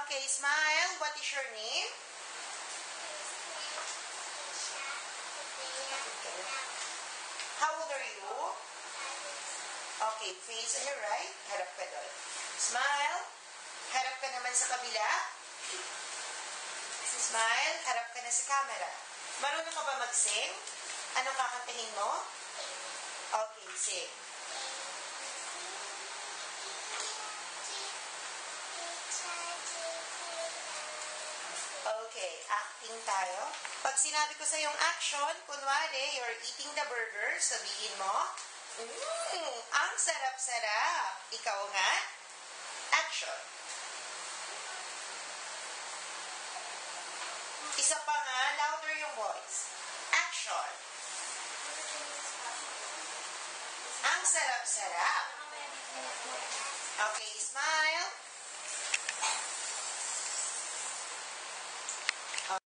Okay, smile. What is your name? How old are you? Okay, face on your right. Harap ka doon. Smile. Harap ka naman sa kabila. Smile. Harap ka na sa camera. Marunong ka ba mag-sing? Anong kakantahin mo? Okay, sing. Okay, acting tayo. Pag sinabi ko sa yung action, kunwari, you're eating the burger, sabihin mo, ang sarap-sarap. Ikaw nga, action. Isa pa nga, louder yung voice. Action. Ang sarap-sarap. Okay, smile.